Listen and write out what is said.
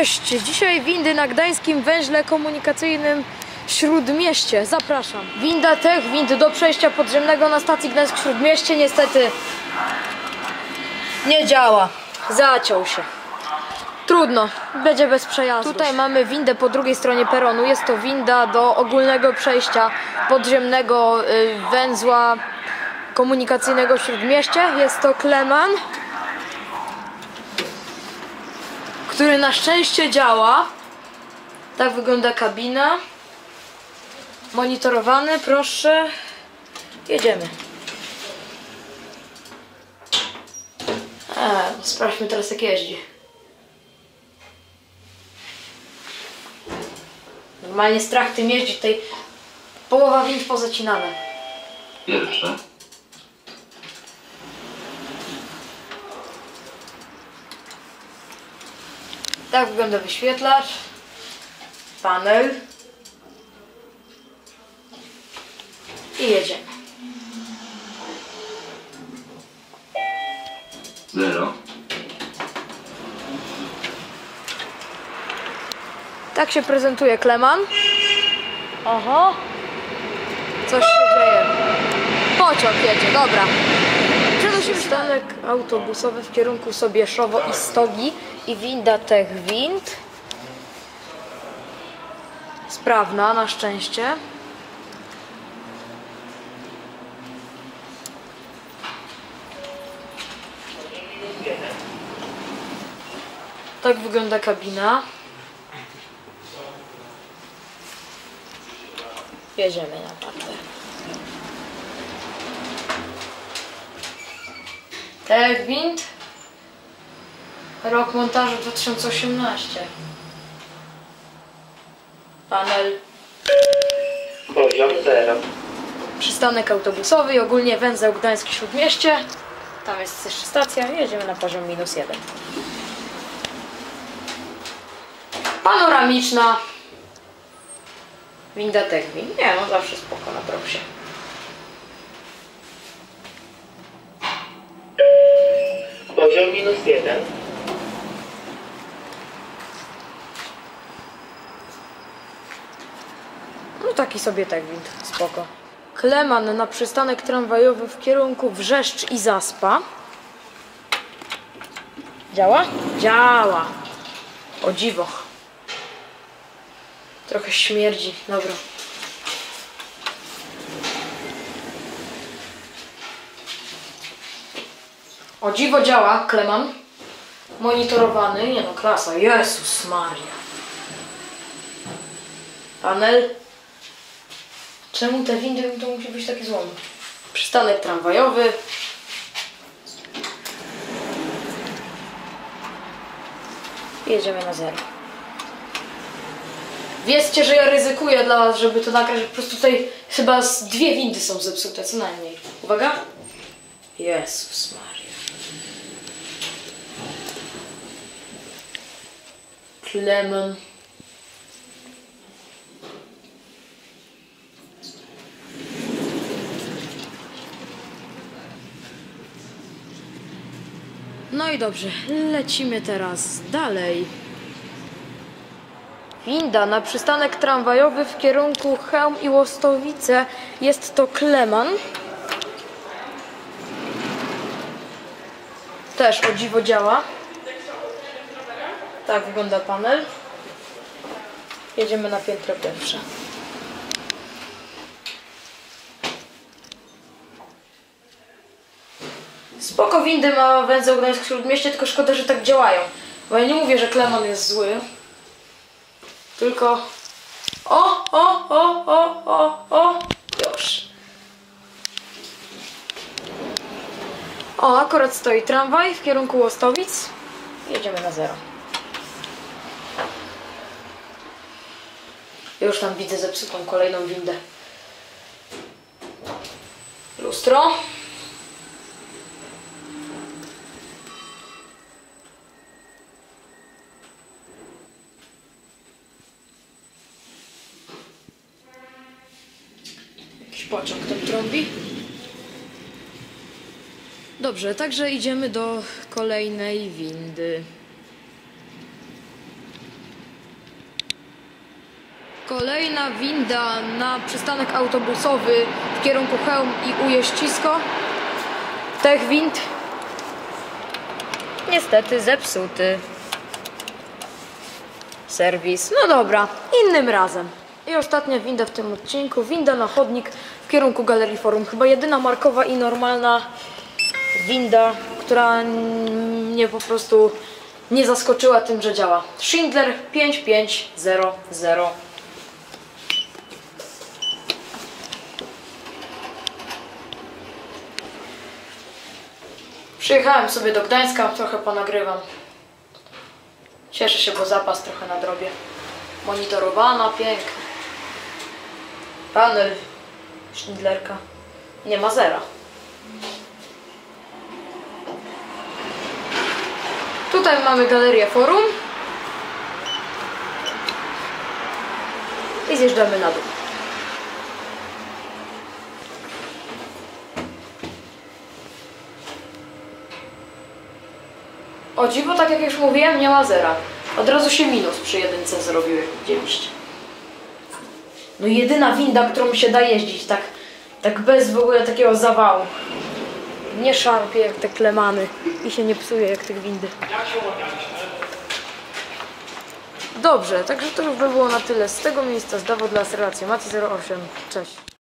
Cześć! Dzisiaj windy na gdańskim węźle komunikacyjnym Śródmieście. Zapraszam. Winda Tech, wind do przejścia podziemnego na stacji Gdańsk Śródmieście niestety nie działa. Zaciął się. Trudno, będzie bez przejazdu. Tutaj mamy windę po drugiej stronie peronu. Jest to winda do ogólnego przejścia podziemnego węzła komunikacyjnego Śródmieście. Jest to Kleman, który na szczęście działa. Tak wygląda kabina. Monitorowany, proszę. Jedziemy. Sprawdźmy teraz, jak jeździ. Normalnie strach tym jeździ. Tutaj połowa wind pozacinane. Pierwsze. Tak wygląda wyświetlacz, panel i jedziemy. 0. Tak się prezentuje Kleman. Oho, coś się dzieje. Pociąg jedzie, dobra. Przenosimy przystanek autobusowy w kierunku Sobieszowo i Stogi i winda Tech Wind. Sprawna na szczęście. Tak wygląda kabina. Jedziemy na parter. Tech Wind. Rok montażu 2018. Panel. Poziom 0. Przystanek autobusowy i ogólnie węzeł Gdański Śródmieście. Tam jest jeszcze stacja. Jedziemy na poziom -1. Panoramiczna. Winda Tech Wind. Nie no, zawsze spoko na propsie. Poziom -1. No taki sobie Tech Wind. Spoko. Kleman na przystanek tramwajowy w kierunku Wrzeszcz i Zaspa. Działa? Działa. O dziwo. Trochę śmierdzi. Dobra. O dziwo działa Kleman. Monitorowany. Nie no, klasa. Jezus Maria. Panel. Czemu te windy to musi być takie złomy? Przystanek tramwajowy. Jedziemy na 0. Wiedzcie, że ja ryzykuję dla was, żeby to nagrać. Po prostu tutaj chyba z 2 windy są zepsute, co najmniej. Uwaga. Jezus Maria. Kleman. No i dobrze, lecimy teraz dalej. Winda na przystanek tramwajowy w kierunku Chełm i Łostowice. Jest to Kleman. Też o dziwo działa. Tak wygląda panel. Jedziemy na piętro pierwsze. Spoko windy ma węzeł Gdańsk Śródmieście, tylko szkoda, że tak działają. Bo ja nie mówię, że Kleman jest zły. Tylko... Już. O, akurat stoi tramwaj w kierunku Łostowic. Jedziemy na 0. Już tam widzę zepsutą kolejną windę. Lustro. Pociąg tam trąbi. Dobrze, także idziemy do kolejnej windy. Kolejna winda na przystanek autobusowy w kierunku Chełm i Ujeścisko. Tych wind niestety zepsuty. Serwis. No dobra, innym razem. I ostatnia winda w tym odcinku. Winda na chodnik w kierunku Galerii Forum. Chyba jedyna markowa i normalna winda, która mnie po prostu nie zaskoczyła tym, że działa. Schindler 5500. Przyjechałem sobie do Gdańska, trochę ponagrywam. Cieszę się, bo zapas trochę nadrobię. Monitorowana, piękna. Panel Schindlerka. Nie ma zera. Tutaj mamy Galerię Forum. I zjeżdżamy na dół. O dziwo, tak jak już mówiłem, nie ma zera. Od razu się minus przy jedynce zrobił, jak widzieliście. No jedyna winda, którą się da jeździć, tak bez w ogóle takiego zawału. Nie szarpie jak te klemany i się nie psuje jak tych windy. Dobrze, także to już by było na tyle z tego miejsca. Zdawo dla relacji Mati 08. Cześć.